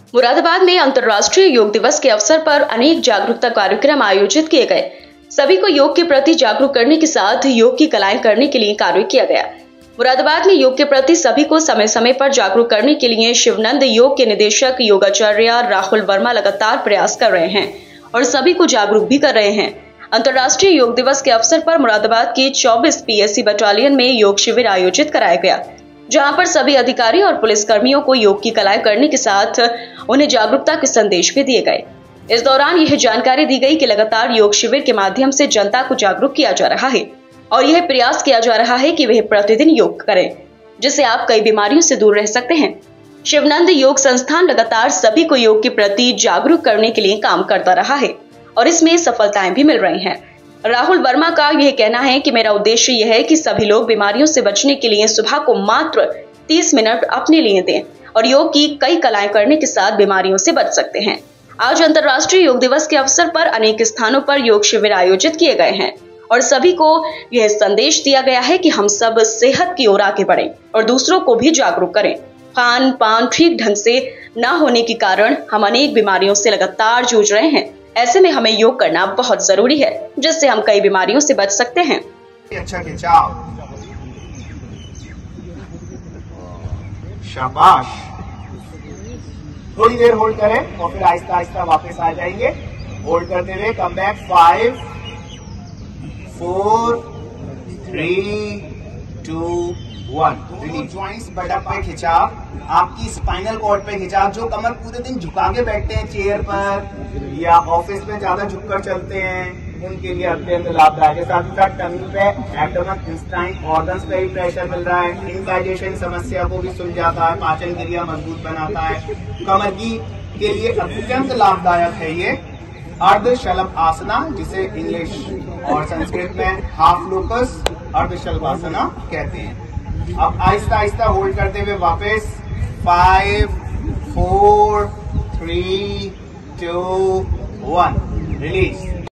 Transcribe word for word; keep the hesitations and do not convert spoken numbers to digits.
मुरादाबाद में अंतर्राष्ट्रीय योग दिवस के अवसर पर अनेक जागरूकता कार्यक्रम आयोजित किए गए। सभी को योग के प्रति जागरूक करने के साथ योग की कलाएं करने के लिए कार्य किया गया। मुरादाबाद में योग के प्रति सभी को समय समय पर जागरूक करने के लिए शिवनंद योग के निदेशक योगाचार्य राहुल वर्मा लगातार प्रयास कर रहे हैं और सभी को जागरूक भी कर रहे हैं। अंतर्राष्ट्रीय योग दिवस के अवसर पर मुरादाबाद के चौबीस पीएससी बटालियन में योग शिविर आयोजित कराया गया, जहां पर सभी अधिकारी और पुलिस कर्मियों को योग की कलाएं करने के साथ उन्हें जागरूकता के संदेश भी दिए गए। इस दौरान यह जानकारी दी गई कि लगातार योग शिविर के माध्यम से जनता को जागरूक किया जा रहा है और यह प्रयास किया जा रहा है कि वह प्रतिदिन योग करें, जिससे आप कई बीमारियों से दूर रह सकते हैं। शिवनंद योग संस्थान लगातार सभी को योग के प्रति जागरूक करने के लिए काम करता रहा है और इसमें सफलताएं भी मिल रही हैं। राहुल वर्मा का यह कहना है कि मेरा उद्देश्य यह है कि सभी लोग बीमारियों से बचने के लिए सुबह को मात्र तीस मिनट अपने लिए दें और योग की कई कलाएं करने के साथ बीमारियों से बच सकते हैं। आज अंतर्राष्ट्रीय योग दिवस के अवसर पर अनेक स्थानों पर योग शिविर आयोजित किए गए हैं और सभी को यह संदेश दिया गया है कि हम सब सेहत की ओर आगे बढ़ें और दूसरों को भी जागरूक करें। खान पान ठीक ढंग से न होने के कारण हम अनेक बीमारियों से लगातार जूझ रहे हैं। ऐसे में हमें योग करना बहुत जरूरी है, जिससे हम कई बीमारियों से बच सकते हैं। अच्छा खिंचाव, शाबाश। थोड़ी देर होल्ड करें और फिर आहिस्ता आहिस्ता वापस आ जाएंगे। होल्ड करते हुए come back. Five, four, three, two, one. Joints बटन पे खिंचाव, आपकी स्पाइनल कॉर्ड पे खिंचाव। जो कमर पूरे दिन झुका के बैठते हैं चेयर पर या ऑफिस में ज्यादा झुककर चलते हैं, उनके लिए अत्यंत लाभदायक है। साथ ही साथ टमी पे, एब्डोमेन, इंटेस्टाइन, ऑर्गन्स पे भी प्रेशर मिल रहा है। इंडाइजेशन समस्या को भी सुलझाता है, पाचन क्रिया मजबूत बनाता है। कमर की के लिए अत्यंत लाभदायक है ये अर्धशलभ आसना, जिसे इंग्लिश और संस्कृत में हाफ लोकस अर्धशलभासना कहते हैं। अब आहिस्ता आहिस्ता होल्ड करते हुए वापस। Five, four, three, two, one. Release.